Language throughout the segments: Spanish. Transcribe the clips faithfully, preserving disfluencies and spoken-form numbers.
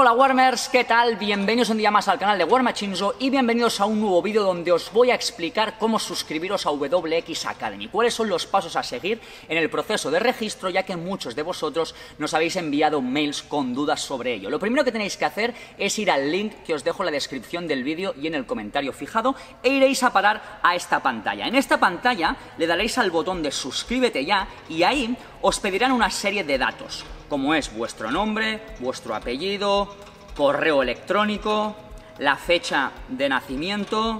Hola Warmers, ¿qué tal? Bienvenidos un día más al canal de Warmachinzo y bienvenidos a un nuevo vídeo donde os voy a explicar cómo suscribiros a W X Academy, cuáles son los pasos a seguir en el proceso de registro, ya que muchos de vosotros nos habéis enviado mails con dudas sobre ello. Lo primero que tenéis que hacer es ir al link que os dejo en la descripción del vídeo y en el comentario fijado e iréis a parar a esta pantalla. En esta pantalla le daréis al botón de suscríbete ya y ahí os pedirán una serie de datos, como es vuestro nombre, vuestro apellido, correo electrónico, la fecha de nacimiento,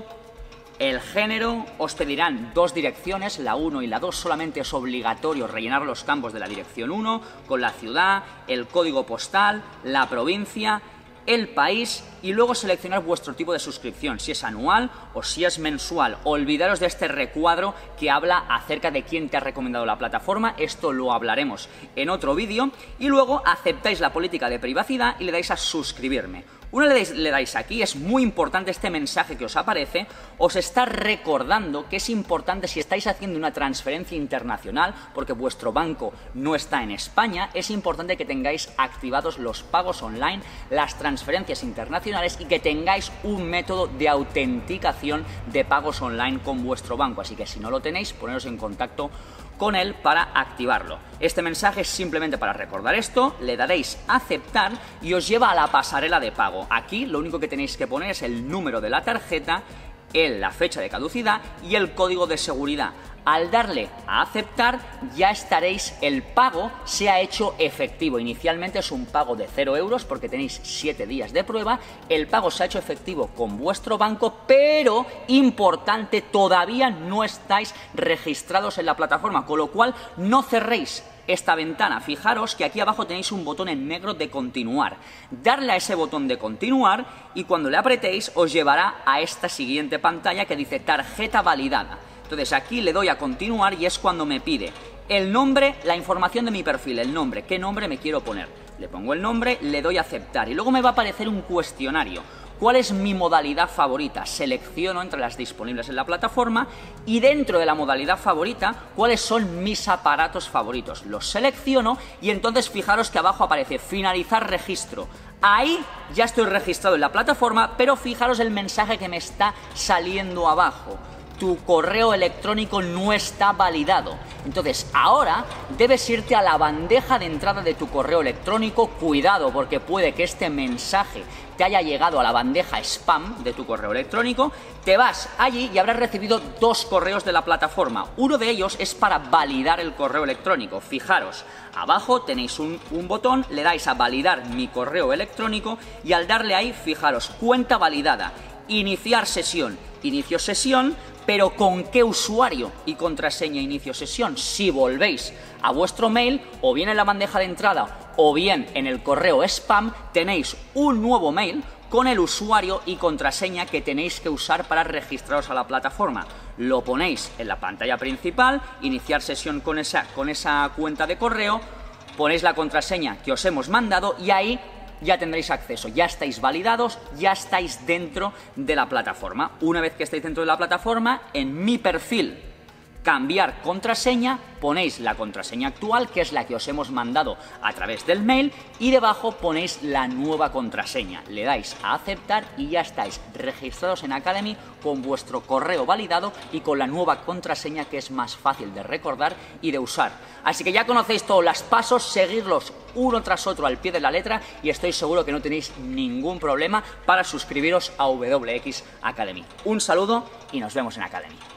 el género. Os pedirán dos direcciones, la uno y la dos, solamente es obligatorio rellenar los campos de la dirección uno, con la ciudad, el código postal, la provincia, el país y luego seleccionar vuestro tipo de suscripción, si es anual o si es mensual. Olvidaros de este recuadro que habla acerca de quién te ha recomendado la plataforma, esto lo hablaremos en otro vídeo, y luego aceptáis la política de privacidad y le dais a suscribirme. Una vez le dais aquí, es muy importante este mensaje que os aparece, os está recordando que es importante si estáis haciendo una transferencia internacional, porque vuestro banco no está en España, es importante que tengáis activados los pagos online, las transferencias internacionales y que tengáis un método de autenticación de pagos online con vuestro banco. Así que si no lo tenéis, poneros en contacto con él para activarlo. Este mensaje es simplemente para recordar esto, le daréis a aceptar y os lleva a la pasarela de pago. Aquí lo único que tenéis que poner es el número de la tarjeta, el, la fecha de caducidad y el código de seguridad. Al darle a aceptar ya estaréis, el pago se ha hecho efectivo. Inicialmente es un pago de cero euros porque tenéis siete días de prueba. El pago se ha hecho efectivo con vuestro banco, pero importante, todavía no estáis registrados en la plataforma, con lo cual no cerréis esta ventana. Fijaros que aquí abajo tenéis un botón en negro de continuar. Darle a ese botón de continuar y cuando le apretéis os llevará a esta siguiente pantalla que dice tarjeta validada. Entonces aquí le doy a continuar y es cuando me pide el nombre, la información de mi perfil, el nombre, qué nombre me quiero poner. Le pongo el nombre, le doy a aceptar y luego me va a aparecer un cuestionario. ¿Cuál es mi modalidad favorita? Selecciono entre las disponibles en la plataforma y dentro de la modalidad favorita, ¿cuáles son mis aparatos favoritos? Los selecciono y entonces fijaros que abajo aparece finalizar registro. Ahí ya estoy registrado en la plataforma, pero fijaros el mensaje que me está saliendo abajo. Tu correo electrónico no está validado. Entonces ahora debes irte a la bandeja de entrada de tu correo electrónico. Cuidado, porque puede que este mensaje te haya llegado a la bandeja spam de tu correo electrónico. Te vas allí y habrás recibido dos correos de la plataforma. Uno de ellos es para validar el correo electrónico. Fijaros, abajo tenéis un, un botón, le dais a validar mi correo electrónico y al darle ahí, fijaros, cuenta validada, iniciar sesión, inicio sesión. Pero ¿con qué usuario y contraseña inicio sesión? Si volvéis a vuestro mail, o bien en la bandeja de entrada, o bien en el correo spam, tenéis un nuevo mail con el usuario y contraseña que tenéis que usar para registraros a la plataforma. Lo ponéis en la pantalla principal, iniciar sesión con esa, con esa cuenta de correo, ponéis la contraseña que os hemos mandado y ahí ya tendréis acceso, ya estáis validados, ya estáis dentro de la plataforma. Una vez que estáis dentro de la plataforma, en mi perfil, cambiar contraseña, ponéis la contraseña actual, que es la que os hemos mandado a través del mail, y debajo ponéis la nueva contraseña. Le dais a aceptar y ya estáis registrados en Academy con vuestro correo validado y con la nueva contraseña, que es más fácil de recordar y de usar. Así que ya conocéis todos los pasos, seguirlos uno tras otro al pie de la letra y estoy seguro que no tenéis ningún problema para suscribiros a W X Academy. Un saludo y nos vemos en Academy.